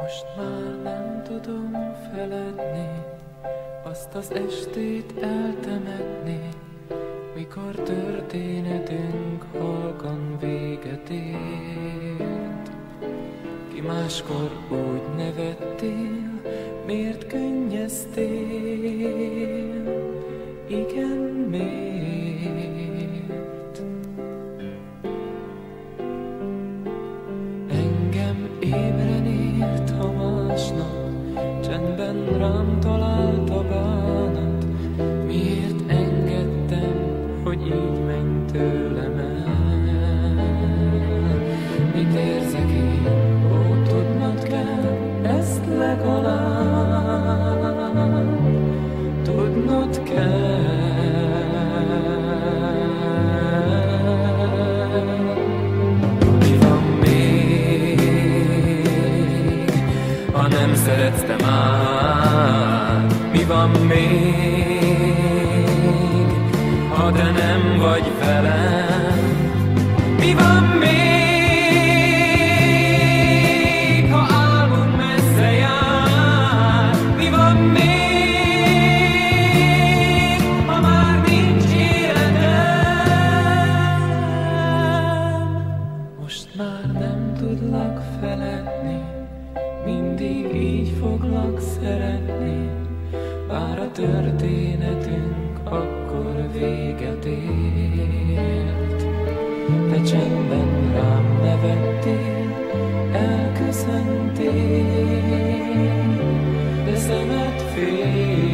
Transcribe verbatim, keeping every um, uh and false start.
Most már nem tudom feledni azt az estét eltemetni, mikor történetünk halkan véget ért. Ki máskor úgy nevettél, miért könnyeztél? Igen, miért? Engem ébren ért, ha másnap csendben rám talált a bánat. Miért engedtem, hogy így menj tőlem el? Mit érzek én? Ó, tudnod kell, ezt legalább tudnod kell. Mi van még, ha nem szeretsz te már? Mi van még, ha te nem vagy velem? Mi van még, ha álmunk messze jár? Mi van még, ha már nincs életem? Most már nem tudlak feledni, mindig így foglak szeretni. Bár a történetünk akkor véget ért. Te csendben rám nevettél, elköszöntél, de szemed fél.